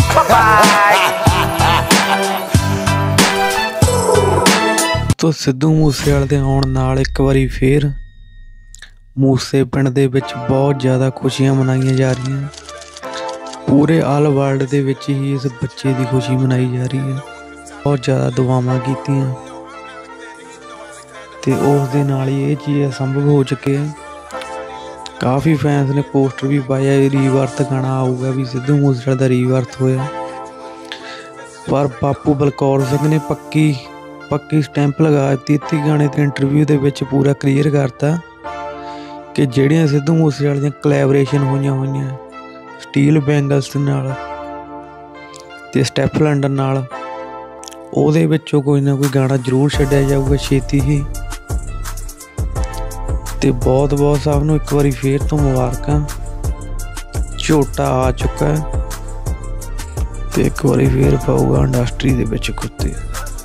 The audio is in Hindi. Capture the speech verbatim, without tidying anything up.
तो सिद्धू मूसेवाले दे आउण नाल एक वारी फिर मूसे पिंड दे विच बहुत ज़्यादा खुशियां मनाईयां जा रही हैं। पूरे आल वर्ल्ड दे विच ही इस बच्चे की खुशी मनाई जा रही है। बहुत ज़्यादा दुआवां कीतियां ते उस दे नाल ही ये चीज़ संभव हो चुके हैं। काफ़ी फैंस ने पोस्टर भी पाया रीबर्थ गाना आऊगा भी सिद्धू मूसेवाले दा रीबर्थ होया, पर बापू बलकौर सिंह ने पक्की पक्की स्टैंप लगा दी थी गाने के इंटरव्यू के विच पूरा क्लीयर करता कि ਜਿਹੜੀਆਂ सिद्धू मूसेवाले ਦੀਆਂ कोलैबोरेशन होईयां होईयां स्टील बैंगल्स नाल ते स्टैप लंडन नाल ਉਹਦੇ ਵਿੱਚੋਂ कोई ना कोई गाना जरूर छड्डिया जाऊगा छेती ही। ते बहुत बहुत सब नूं एक बारी फिर तो मुबारकां, झोटा आ चुका है ते एक बारी फिर पाऊगा इंडस्ट्री दे विच कुत्ते।